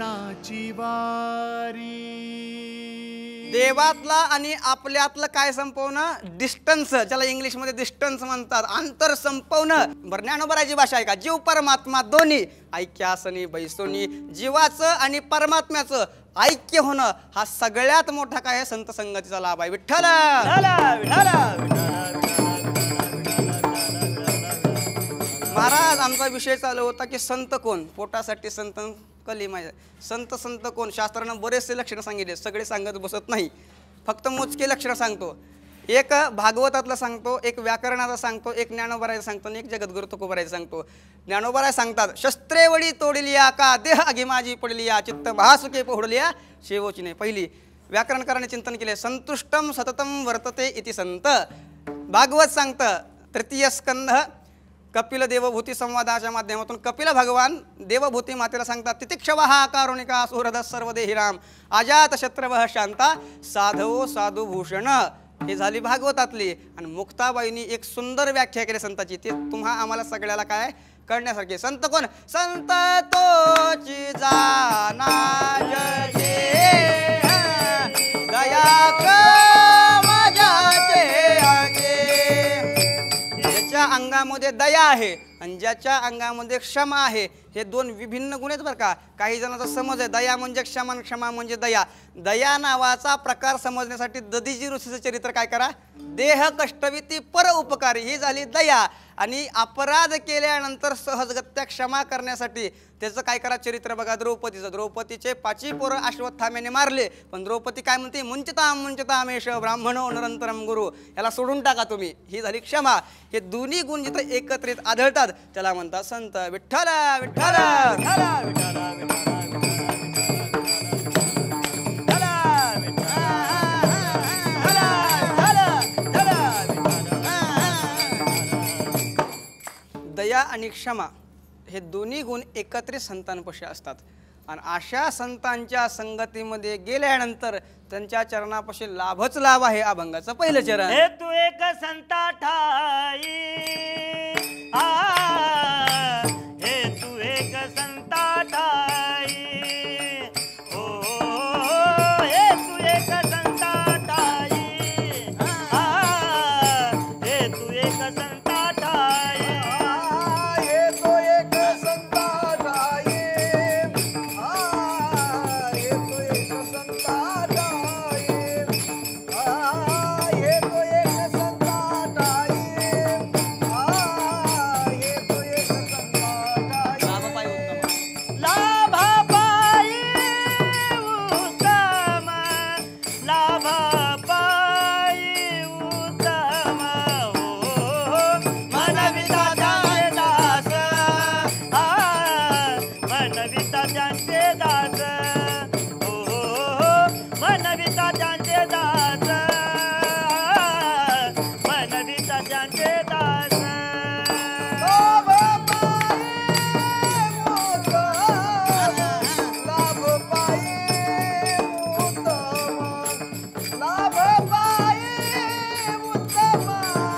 संताची वारी. देवातला आणि आपल्यातलं काय संपवणं? डिस्टन्स, ज्याला इंग्लिशमध्ये डिस्टन्स म्हणतात, अंतर संपवणं. बरं, ज्ञानोबराची भाषा आहे का? जीव परमात्मा दोन्ही ऐक्यासनी बैसोनी. जीवाचं आणि परमात्म्याचं ऐक्य होणं हा सगळ्यात मोठा काय आहे? संत संगतीचा लाभ आहे. विठ्ठल महाराज, आमचा विषय चालू होता की संत कोण? पोटासाठी संत कली माहिती. संत कोण? शास्त्रानं बरेचसे लक्षणं सांगितले, सगळे सांगत बसत नाही, फक्त मोजके लक्षणं सांगतो. एक भागवतातलं सांगतो, एक व्याकरणाचं सांगतो, एक ज्ञानोबरायचं सांगतो आणि एक जगद्गुरु तुकोबरायचं सांगतो. ज्ञानोबराय सांगतात, शस्त्रेवडी तोडलिया का देह अगिमाजी पडलिया चित्त महासुखे पोहडलिया शेवोची नाही. पहिली व्याकरणकाराने चिंतन केले, संतुष्टम सततम वर्तते इति संत. भागवत सांगतं, तृतीय स्कंध कपिल देवभूती संवादाच्या माध्यमातून कपिल भगवान देवभूती मातेला सांगतात, तितिक्षवः कारुणिका सुहृद सर्वदेहि राम अजात शत्रवः शांता साधवो साधुभूषण. हे झाली भागवतातली. आणि मुक्ताबाईंनी एक सुंदर व्याख्या केली संताची, ते तुम्हा आम्हाला सगळ्याला काय कळण्यासारखे. संत कोण? संत तोची जाना जगे दया अंगामध्ये दया आहे आणि ज्याच्या अंगामध्ये क्षमा आहे, हे दोन विभिन्न गुण आहेत बरं का. काही जणांचा समज आहे दया म्हणजे क्षमा, क्षमा म्हणजे दया. दया नावाचा प्रकार समजण्यासाठी दधीजी ऋषीचं चरित्र काय करा, देह कष्टविती पर उपकारी, ही झाली दया. आणि अपराध केल्यानंतर सहजगत्या क्षमा करण्यासाठी त्याचं काय करा, चरित्र बघा द्रौपदीचं. द्रौपदीचे 5 पोरं अश्वत्थाम्याने मारले, पण द्रौपदी काय म्हणते, मुंचतामेश ब्राह्मणो निरंतरम गुरु, याला सोडून टाका तुम्ही. ही झाली क्षमा. हे दोन्ही गुण जिथं एकत्रित आढळतात त्याला म्हणतात संत. विठ्ठल विठ्ठल दया आणि क्षमा हे दोन्ही गुण एकत्रित संतांपाशी असतात. आणि अशा संतांच्या संगतीमध्ये गेल्यानंतर त्यांच्या चरणापाशी लाभच लाभ आहे. अभंगाचं पहिलं चरण, हे तू एक संता ठाई, हे तू एक संता ठाई, हो हे तू एक संता ठाई, हे तू एक संता ठाई, हे तो एक संता ठाई, हे तो एक संता ठाई, हे तो एक संता ठाई, हे तो एक संता ठाई. लाभ पाय उत्तम. लाभ पायी उत्तम, हो मनविता त्यांचे दास, मनविता त्यांचे दास, हो मनविता त्यांचे दास, मनविता त्यांचे दास. लाभ पाये उत्तम, लाभ पाये उत्तम, लाभ पाये उत्तम,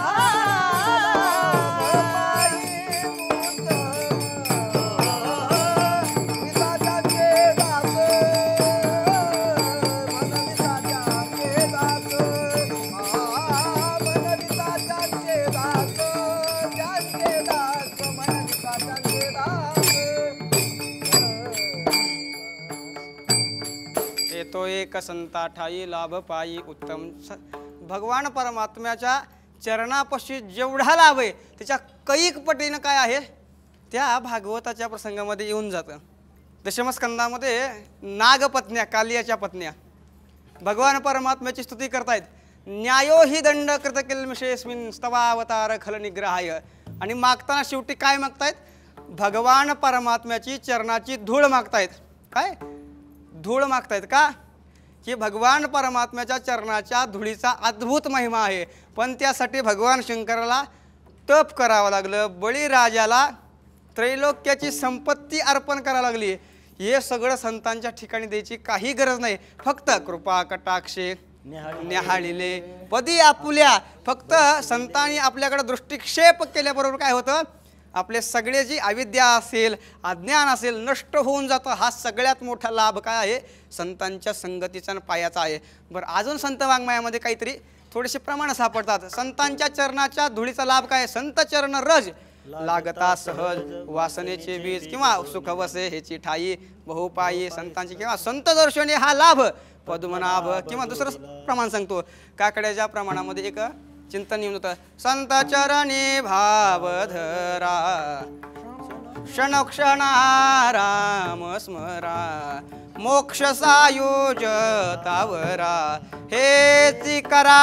तो एक संता ठाई लाभ पायी उत्तम. भगवान परमात्म्याच्या चरणापाशी जेवढा लाभ आहे त्याच्या कैक पटीनं काय आहे त्या भागवताच्या प्रसंगामध्ये येऊन जातं. दशमस्कंदामध्ये नागपत्न्या, कालियाच्या पत्न्या भगवान परमात्म्याची स्तुती करतायत. न्यायो हि दंड कृत किल्मिषेस्मिन् स्तवावतार खल निग्रहाय. आणि मागताना शेवटी काय मागतायत? भगवान परमात्म्याची चरणाची धूळ मागतायत. काय धूळ मागतायत का? की भगवान परमात्म्याच्या चरणाच्या धुळीचा अद्भुत महिमा आहे. पण त्यासाठी भगवान शंकराला तप करावं लागलं, बळीराजाला त्रैलोक्याची संपत्ती अर्पण करावी लागली. हे सगळं संतांच्या ठिकाणी द्यायची काही गरज नाही. फक्त कृपा कटाक्षे न्याहाळिले पदी आपुल्या. फक्त संतांनी आपल्याकडे दृष्टिक्षेप केल्याबरोबर काय होतं, आपले सगळे जी अविद्या असेल, अज्ञान असेल, नष्ट होऊन जातं. हा सगळ्यात मोठा लाभ काय आहे? संतांच्या संगतीचा आणि पायाचा आहे. बरं, अजून संत वाङ्मयामध्ये काहीतरी थोडेसे प्रमाण सापडतात. संतांच्या चरणाच्या धुळीचा लाभ काय? संत चरण रज लागता सहज, वासनेचे बीज किंवा सुख वसे ह्याची ठाई, बहुपायी संतांची किंवा संत दर्शने हा लाभ, पद्मनाभ. किंवा दुसरं प्रमाण सांगतो, काकड्याच्या प्रमाणामध्ये एक चिंतन येऊन होतं. संत चरणी भाव धरा, क्षणक्षणा राम स्मरा, मोक्ष सायुज तावरा, हेची करा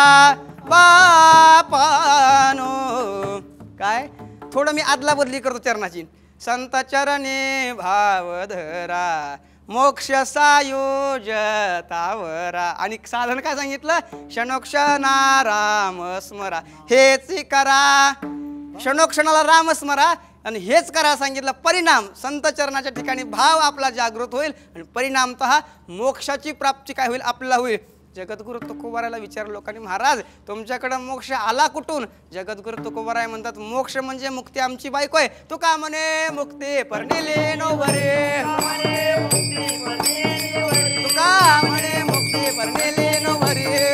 बापानो. काय थोडं मी आदला बदली करतो चरणाची. संत चरणी भाव धरा, मोक्ष सायुज तावरा. आणि साधन काय सांगितलं? क्षणोक्षणा राम स्मरा, हेच करा. क्षणोक्षणाला राम स्मरा आणि हेच करा सांगितलं. परिणाम संत चरणाच्या ठिकाणी भाव आपला जागृत होईल आणि परिणामतः मोक्षाची प्राप्ती काय होईल? आपल्याला होईल. जगद्गुरु तुकोबारायला विचारलं लोकांनी, महाराज तुमच्याकडं मोक्ष आला कुठून? जगद्गुरु तुकोबाराय म्हणतात, मोक्ष म्हणजे मुक्ती आमची बायको आहे. तू का म्हणे मुक्ती परनिले नो भरे, तुका म्हणे मुक्ती परनिले नो भरे.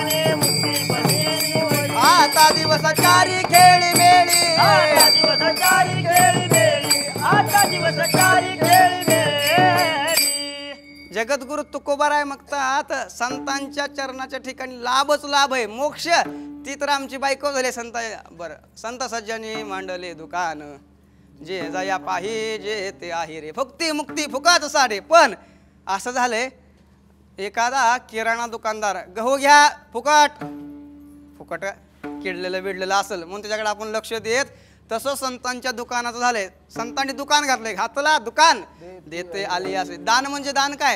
आता दिवसाचारी खेळी मेळी, आता दिवसाचारी खेळी मेळी, आता दिवसाचारी खेळी मेळी. जगद्गुरु तुकोबाराय म्हणतात, संतांच्या चरणाच्या ठिकाणी लाभच लाभ आहे. मोक्ष ती तर आमची बायको झाली. संत बरं, संत सज्जनी मांडले दुकान, जे जाया पाही जे ते आहे रे, भक्ती मुक्ती फुकाच साडे. पण असं झालंय, एखादा किराणा दुकानदार गहू घ्या फुकट, फुकट किडलेलं बिडलेलं असेल म्हणून त्याच्याकडे आपण लक्ष देत. तसं संतांच्या दुकानाचं झालंय. संतांनी दुकान घातलंय, घातला दुकान देते आली असे. दान म्हणजे दान काय?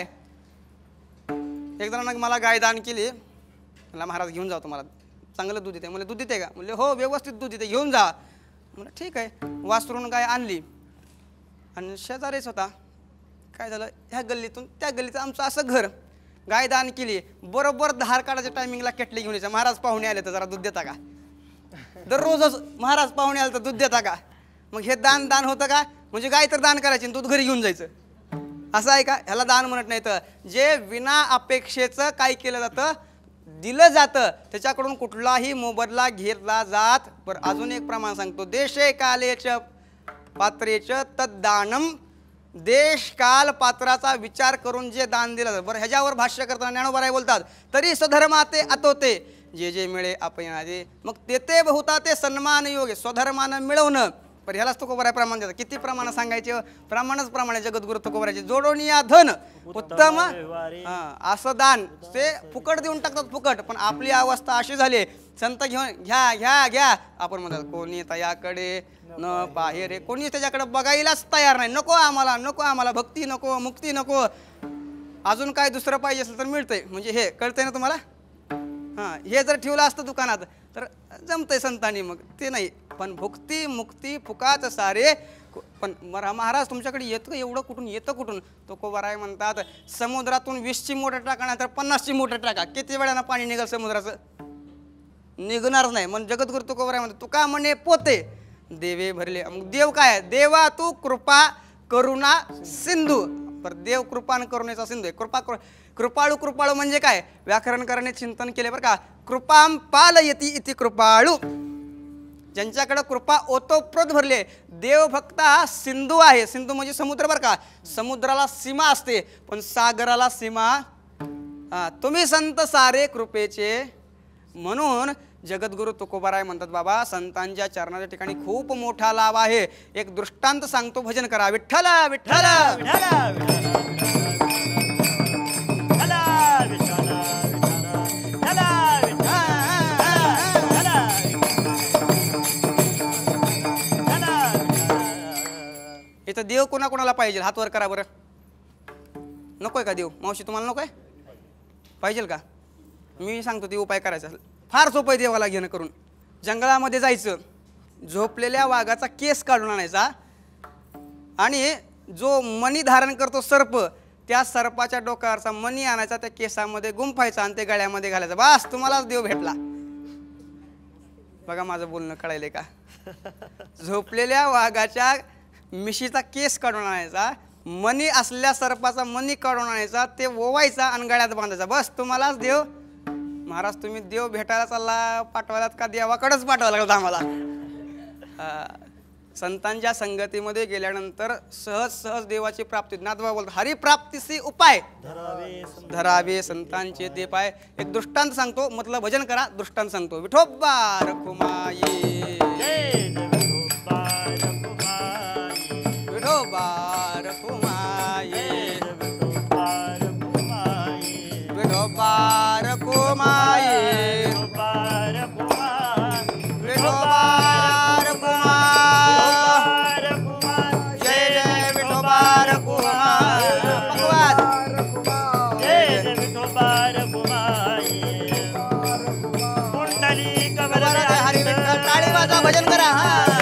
एक जणांना मला गाय दान केली, मला महाराज घेऊन जा, तुम्हाला चांगलं दूध देते. म्हणजे दूध देते का? म्हणजे हो व्यवस्थित दूध देते, घेऊन जा. म्हणजे ठीक आहे. वासरून गाय आणली आणि शेजारीच होता. काय झालं, ह्या गल्लीतून त्या गल्लीचं आमचं असं घर. गाय दान केली, बरोबर धार काढायच्या टायमिंगला केटली घेऊन यायचं. महाराज पाहुणे आले तर जरा दूध देता का? दररोजच महाराज पाहुणे आले तर दूध देता का? मग हे दान दान होतं का? म्हणजे गाय तर दान करायची, दूध घरी घेऊन जायचं, असं आहे का? ह्याला दान म्हणत नाही. तर जे विना अपेक्षेचं काय केलं जातं, दिलं जातं, त्याच्याकडून कुठलाही मोबदला घेतला जात. बरं, अजून एक प्रमाण सांगतो, देशे कालेच पात्रेच तद्दानम. देश काल पात्राचा विचार करून जे दान दिलं जातं. बरं, ह्याच्यावर भाष्य करताना ज्ञानोबाराय बोलतात, तरी स्वधर्माते अतोते जे जे मिळे अपयनादे, मग तेथे बहुता ते सन्मान योगे. स्वधर्मानं मिळवणं. पण ह्यालाच तुकोबाराय प्रमाण देतात. किती प्रमाण सांगायचे? प्रमाणच प्रमाणे. जगद्गुरु तुकोबारायचे जोडोनिया धन उत्तम असं दान ते फुकट देऊन टाकतात, फुकट. पण आपली अवस्था अशी झाली, संत घेऊन घ्या घ्या घ्या, आपण म्हणतात कोणी तयाकडे न पाहे रे, कोणी त्याच्याकडे बघायलाच तयार नाही. नको आम्हाला, नको आम्हाला, भक्ती नको, मुक्ती नको, अजून काय दुसरं पाहिजे असेल तर मिळतंय. म्हणजे हे कळतंय ना तुम्हाला? हां, हे जर ठेवलं असतं दुकानात तर जमतंय संतांनी, मग ते नाही. पण भुक्ती मुक्ती फुकाच सारे. पण महाराज तुमच्याकडे येतं एवढं कुठून येतं कुठून? तुकोबाराय म्हणतात, समुद्रातून 20ची मोटर टाका नाही तर 50ची मोटर टाका, किती वेळानं पाणी निघेल समुद्राचं? निघणारच नाही. मग जगद्गुरु तुकोबाराय म्हणतात, तुका म्हणे पोते देवे भरले. मग देव काय? देवा तू कृपा करुणा सिंधू. पर देव कृपा करुणेचा सिंधू आहे. कृपाळू कृपाळू म्हणजे काय? व्याकरणकाराने चिंतन केले बरं का. कृपाम पालयती इति कृपाळू. ज्यांच्याकडे कृपा ओतोप्रोत भरले. देव भक्त हा सिंधू आहे. सिंधू म्हणजे समुद्र बरं का. समुद्राला सीमा असते पण सागराला सीमा. तुम्ही संत सारे कृपेचे. म्हणून जगद्गुरु तुकोबाराय म्हणतात, बाबा संतांच्या चरणाच्या ठिकाणी खूप मोठा लाभ आहे. एक दृष्टांत सांगतो, भजन करा. विठ्ठल विठ्ठल इथं देव कोणाकोणाला पाहिजे? हात वर करा बरं. नकोय का देव? मावशी तुम्हाला नकोय? पाहिजे का? मी सांगतो ते उपाय करायचा. फार सोपं आहे देवाला घेणं करून. जंगलामध्ये जायचं, झोपलेल्या वाघाचा केस काढून आणायचा आणि जो मणी धारण करतो सर्प, त्या सर्पाच्या डोक्यावरचा मणी आणायचा, त्या केसामध्ये गुंफायचा आणि ते गळ्यामध्ये घालायचा. बस तुम्हालाच देव भेटला. बघा माझं बोलणं कळायलंय का? झोपलेल्या वाघाच्या मिशीचा केस काढून आणायचा, मणी असल्या सर्पाचा मणी काढून आणायचा, ते ओवायचा आणि गळ्यात बांधायचा. बस तुम्हालाच देव. महाराज तुम्ही देव भेटायला चालला पाठवायलात का देवाकडेच पाठवायला लागलं आम्हाला? संतांच्या संगतीमध्ये गेल्यानंतर सहज सहज देवाची प्राप्ती. ज्ञातबा बोलतो हरिप्राप्तीसी उपाय धरावे संतांचे ते पाय. एक दृष्टांत सांगतो, मतलब भजन करा. दृष्टांत सांगतो. विठोबा रखुमाई, विठोबा रखुमाई, विठोबा रखुमाई, विठोबा भजन करा.